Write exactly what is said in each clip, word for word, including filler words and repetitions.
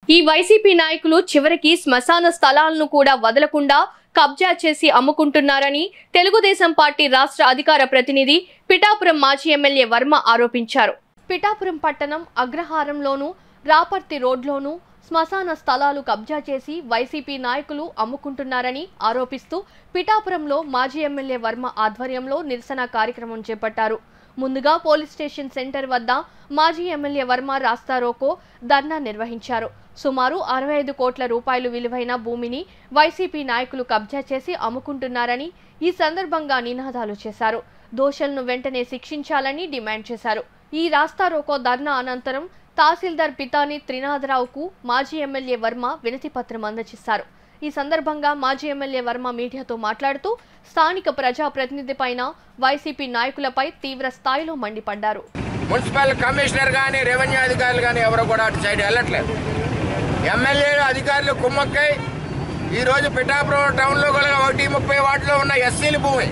ఈ వైసీపీ నాయకులు చివరికి శ్మశాన స్థలాలను కూడా వదలకుండా కబ్జా చేసి అమ్ముకుంటున్నారని తెలుగుదేశం పార్టీ రాష్ట్ర అధికార ప్రతినిధి పిఠాపురం మాజీ ఎమ్మెల్యే వర్మ ఆరోపించారు. పిఠాపురం పట్టణం అగ్రహారంలోను రాపర్తి రోడ్లోను శ్మశాన స్థలాలు కబ్జా చేసి వైసీపీ నాయకులు అమ్ముకుంటున్నారని ఆరోపిస్తూ పిఠాపురంలో మాజీ ఎమ్మెల్యే వర్మ ఆధ్వర్యంలో నిరసన కార్యక్రమం చేపట్టారు. ముందుగా పోలీస్ స్టేషన్ సెంటర్ వద్ద మాజీ ఎమ్మెల్యే వర్మ రాస్తారోకో ధర్నా నిర్వహించారు. సుమారు అరవై ఐదు కోట్ల రూపాయలు విలువైన భూమిని వైసీపీ నాయకులు కబ్జా చేసి అమ్ముకుంటున్నారని ఈ సందర్భంగా నినాదాలు చేశారు. దోషులను వెంటనే శిక్షించాలని డిమాండ్ చేశారు. ఈ రాస్తారోకో ధర్నా అనంతరం తహసీల్దార్ పితాని త్రినాథరావుకు మాజీ ఎమ్మెల్యే వర్మ వినతి పత్రం అందజేశారు. ఈ సందర్భంగా మాజీ ఎమ్మెల్యే వర్మ మీడియాతో మాట్లాడుతూ స్థానిక ప్రజా ప్రతినిధి పైన వైసీపీ నాయకులపై తీవ్ర స్థాయిలో మండిపడ్డారు. మున్సిపల్ కమిషనర్ గానీ రెవెన్యూ అధికారులు కానీ ఎవరు కూడా అటు సైడ్ వెళ్ళట్లేదు. ఎమ్మెల్యే అధికారులు కుమ్మక్కై ఈరోజు పిఠాపురం టౌన్లో కూడా ఒకటి ముప్పై వార్డులో ఉన్న ఎస్సీల భూమి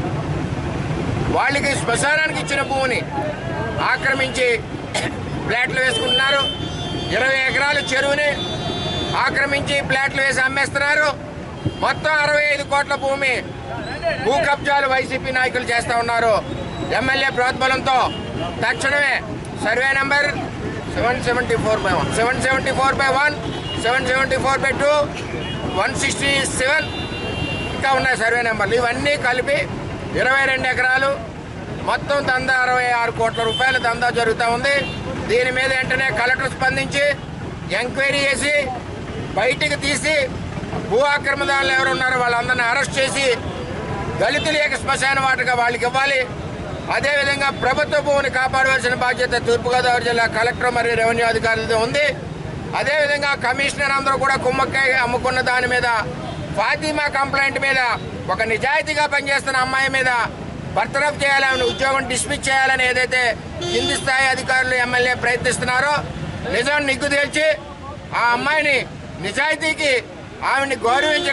వాళ్ళకి శ్మశానానికి ఇచ్చిన భూమిని ఆక్రమించి ప్లాట్లు వేసుకుంటున్నారు. ఇరవై ఎకరాలు చెరువుని ఆక్రమించి ప్లాట్లు వేసి అమ్మేస్తున్నారు. మొత్తం అరవై ఐదు కోట్ల భూమి భూ కబ్జాలు వైసీపీ నాయకులు చేస్తూ ఉన్నారు. ఎమ్మెల్యే ప్రోద్బలంతో తక్షణమే survey number seven seventy four by one seven seventy four by one seven seventy four by two one sixty seven ఇంకా ఉన్నాయి సర్వే నెంబర్లు. ఇవన్నీ కలిపి ఇరవై రెండు ఎకరాలు మొత్తం దందా అరవై ఆరు కోట్ల రూపాయల దందా జరుగుతూ ఉంది. దీని మీద వెంటనే కలెక్టర్ స్పందించి ఎంక్వైరీ చేసి బయటికి తీసి భూ ఆక్రమణదారులు ఎవరు ఉన్నారో వాళ్ళందరినీ అరెస్ట్ చేసి దళితుల యొక్క శ్మశాన వాటగా వాళ్ళకి ఇవ్వాలి. అదేవిధంగా ప్రభుత్వ భూమిని కాపాడవలసిన బాధ్యత తూర్పుగోదావరి జిల్లా కలెక్టర్ మరియు రెవెన్యూ అధికారులతో ఉంది. అదేవిధంగా కమిషనర్ అందరూ కూడా కుమ్మక్కాయ అమ్ముకున్న దాని మీద ఫాతిమా కంప్లైంట్ మీద ఒక నిజాయితీగా పనిచేస్తున్న అమ్మాయి మీద బర్తరఫ్ చేయాలని ఉద్యోగం డిస్మిస్ చేయాలని ఏదైతే కింది స్థాయి అధికారులు ఎమ్మెల్యే ప్రయత్నిస్తున్నారో నిజం నిగ్గు తేల్చి ఆ అమ్మాయిని నిజాయితీకి ఆవిడ్ని గౌరవించి